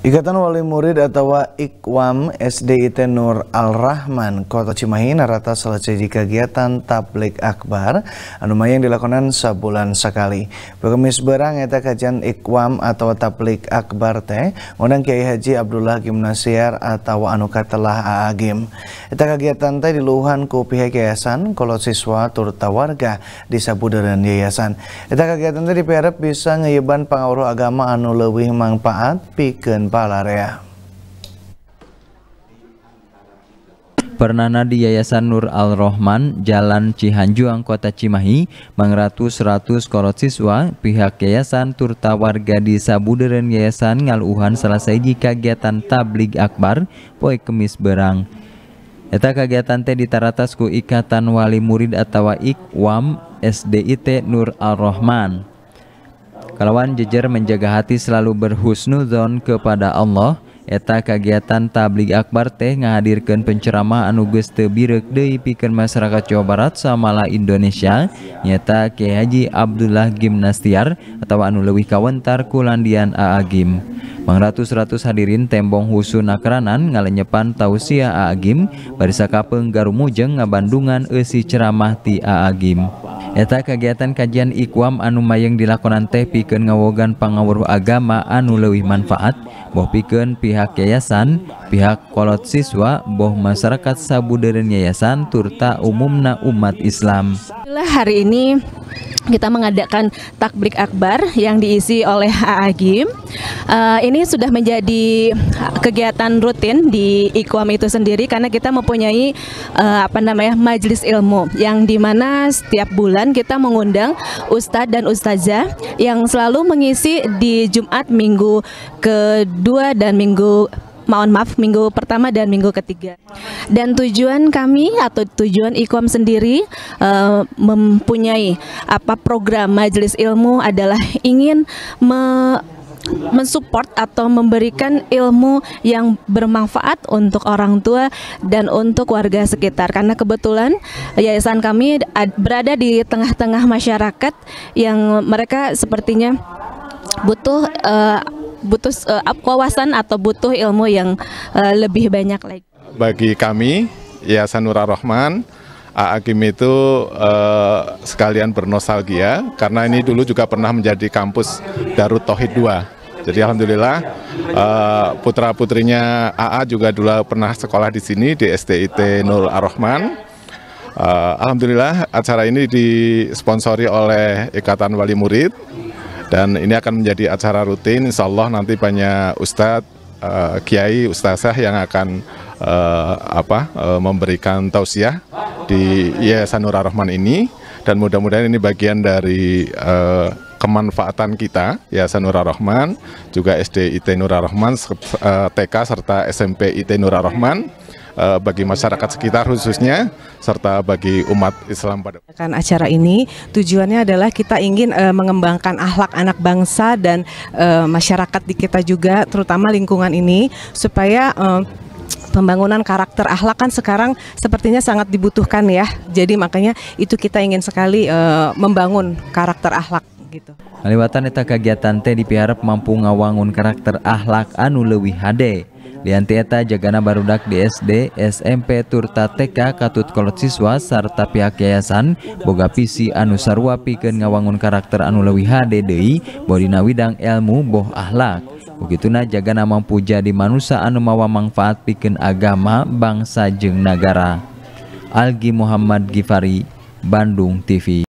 Ikatan Wali Murid atau IKWAM SDIT Nur Al-Rahman Kota Cimahi narata selesai kegiatan tablik akbar anu mayang dilakonan sabulan sekali. Pengemis berang eta kajian IKWAM atau tablik akbar teh ngundang Kiai Haji Abdullah Gimnasiar atau anu katelah Aagim. Eta kegiatan teh diluhan ku pihak yayasan kolot siswa turta warga di sabudeureun yayasan. Eta kegiatan teh dipiharep bisa ngeyeban pangawruh agama anu leuwih mangpaat pikeun palarea. Pernana di Yayasan Nur Al-Rahman, Jalan Cihanjuang, Kota Cimahi, mangratus kolot siswa, pihak yayasan turta warga di sabudeureun yayasan ngaluuhan selesai kegiatan tabligh akbar poe Kemis berang. Eta kegiatan teh ditaratas ku Ikatan Wali Murid atau IKWAM SDIT Nur Al-Rahman. Kalawan jejer menjaga hati selalu berhusnudzon kepada Allah, eta kegiatan tabligh akbar teh ngahadirkeun penceramah anu geus teu birek deui pikeun masyarakat Jawa Barat samala Indonesia, nyata Kiai Haji Abdullah Gimnasiar atau anu leuwih kawentar ku landian Aagim. Mangratus hadirin tembong husun akranan ngalenyepan tausiah Aagim bari sakapeung garumujeng ngabandungan eusi ceramah ti Aagim. Eta kegiatan kajian IKWAM anu mayeng dilakonan teh pikeun ngawogan pangawruh agama anu leuwih manfaat, boh pikeun pihak yayasan, pihak kolot siswa, boh masyarakat sabudeureun yayasan turta umumna umat Islam. Hari ini kita mengadakan tabligh akbar yang diisi oleh Aagim. Ini sudah menjadi kegiatan rutin di IKWAM itu sendiri karena kita mempunyai majelis ilmu yang dimana setiap bulan kita mengundang ustadz dan ustazah yang selalu mengisi di Jumat minggu kedua dan minggu pertama dan minggu ketiga. Dan tujuan kami atau tujuan IKWAM sendiri mempunyai program majelis ilmu adalah ingin mensupport atau memberikan ilmu yang bermanfaat untuk orang tua dan untuk warga sekitar, karena kebetulan yayasan kami berada di tengah-tengah masyarakat yang mereka sepertinya butuh wawasan atau butuh ilmu yang lebih banyak lagi. Bagi kami Yayasan Nur Al-Rahman, Aagim itu sekalian bernostalgia karena ini dulu juga pernah menjadi kampus Darut Tauhid 2. Jadi alhamdulillah putra-putrinya AA juga dulu pernah sekolah di sini di SDIT Nur Al-Rahman. Alhamdulillah acara ini disponsori oleh Ikatan Wali Murid dan ini akan menjadi acara rutin. Insya Allah nanti banyak ustadz, kiai, ustazah yang akan memberikan tausiah di Yayasan Nur Al-Rahman ini, dan mudah-mudahan ini bagian dari kemanfaatan kita Yayasan Nur Al-Rahman, juga SDIT Nur Al-Rahman, TK serta SMP IT Nur Al-Rahman bagi masyarakat sekitar khususnya serta bagi umat Islam pada acara ini. Tujuannya adalah kita ingin mengembangkan akhlak anak bangsa dan masyarakat di kita juga, terutama lingkungan ini, supaya pembangunan karakter akhlak kan sekarang sepertinya sangat dibutuhkan ya. Jadi makanya itu kita ingin sekali membangun karakter akhlak gitu. Ngaliwatan eta kegiatan teh dipiharep mampu ngawangun karakter akhlak anu leuwih hade. Lianti eta jagana barudak di SD, SMP, turta TK katut kolot siswa sarta pihak yayasan boga visi anu sarua pikeun ngawangun karakter anu leuwih hade deui bodina widang ilmu boh akhlak. Begituna jagana mampu jadi manusia anu mawa manfaat pikeun agama, bangsa jeung nagara. Algi Muhammad Gifari, Bandung TV.